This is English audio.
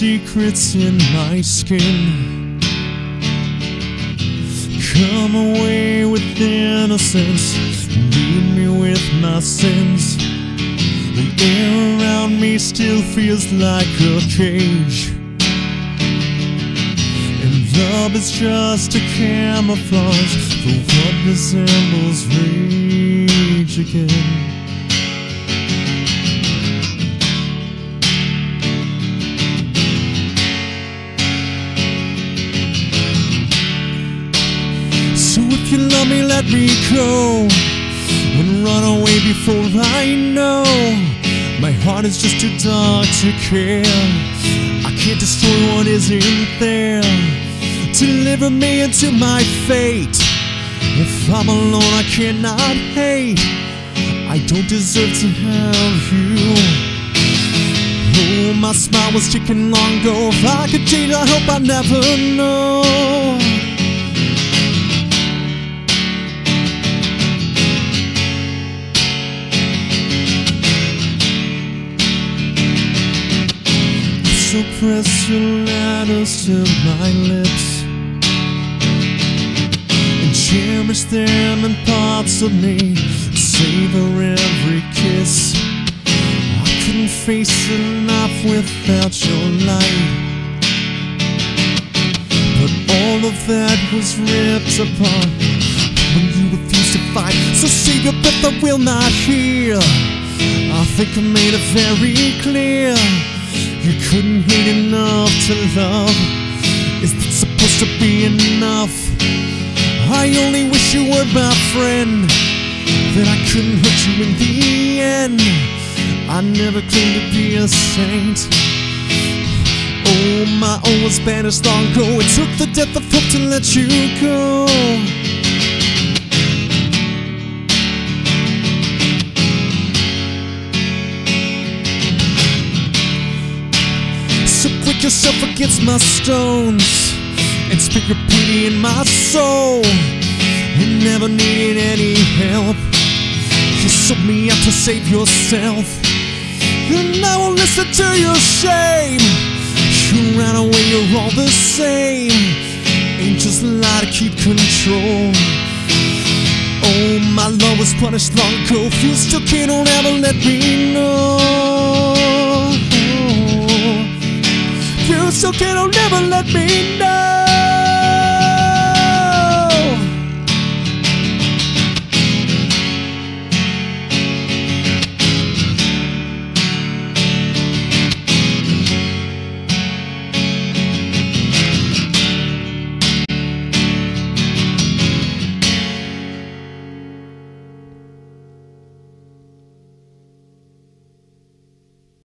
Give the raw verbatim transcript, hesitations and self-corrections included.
secrets in my skin. Come away with innocence, leave me with my sins. The air around me still feels like a cage, and love is just a camouflage for what resembles rage again. So if you love me, let me go and run away before I know. My heart is just too dark to care. I can't destroy what isn't there. Deliver me into my fate. If I'm alone, I cannot hate. I don't deserve to have you. Oh, my smile was taken long ago. If I could change, I hope I never know. So press your letters to my lips and cherish them in parts of me. Savor every kiss. I couldn't face enough without your light, but all of that was ripped apart when you refused to fight. So save your breath, I will not hear. I think I made it very clear. You couldn't hate enough to love. Is that supposed to be enough? I only wish you were my friend, that I couldn't hurt you in the end. I never claimed to be a saint. Oh, my own was banished long ago. It took the death of hope to let you go. So quick yourself against my stones and speak your pity in my soul. You never needed any help. You sold me out to save yourself, and I won't listen to your shame. You ran away, you're all the same. Angels lie to keep control. Oh, my love was punished long ago. If you still care, don't ever let me know. You still care, don't ever let me know.